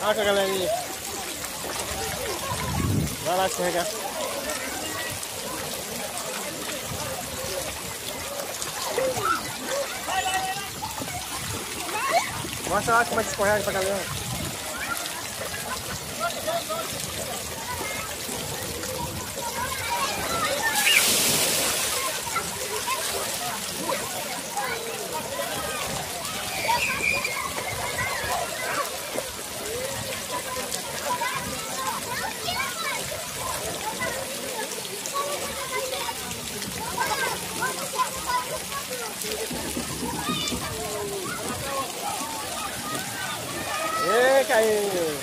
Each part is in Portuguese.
Olha a galerinha. Vai lá escorregar. Mostra lá como é que escorrega pra galera. Ê, caiu!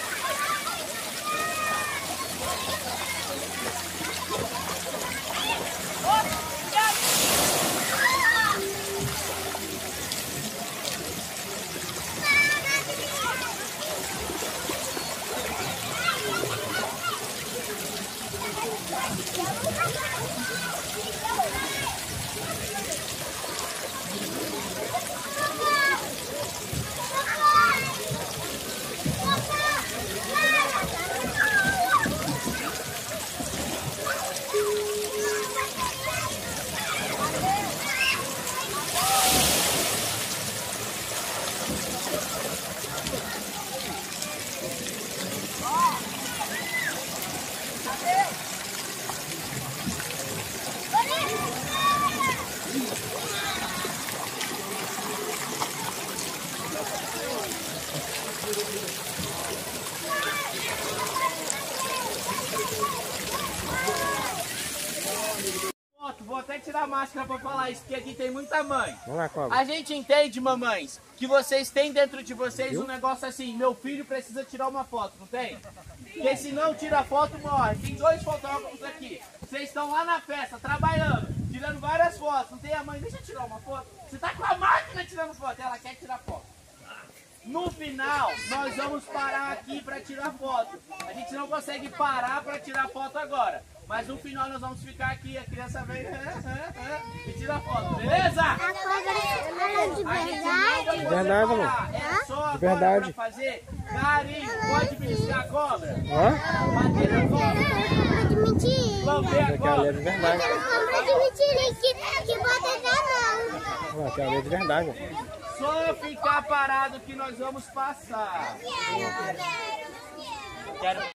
Vou até tirar a máscara pra falar isso, porque aqui tem muita mãe. Vamos lá, cobra. A gente entende, mamães, que vocês têm dentro de vocês um negócio assim, meu filho precisa tirar uma foto, não tem? Porque se não tira a foto, morre. Tem 2 fotógrafos aqui. Vocês estão lá na festa, trabalhando, tirando várias fotos. Não tem a mãe, deixa eu tirar uma foto. Você tá com a máquina tirando foto, ela quer tirar foto. No final, nós vamos parar aqui para tirar foto. A gente não consegue parar para tirar foto agora. Mas no final nós vamos ficar aqui, a criança vem e tira foto, beleza? A cobra é de verdade? Verdade, amor. É só agora verdade. pra fazer carinho. Pode beliscar a cobra? Hã? Bater na cobra? Pode mentir. Lamber a Aqui é a cobra? lei de verdade. Cobra de mentira que bota na mão. Aqui é a lei de verdade. Só ficar parado que nós vamos passar. Não quero. Quero.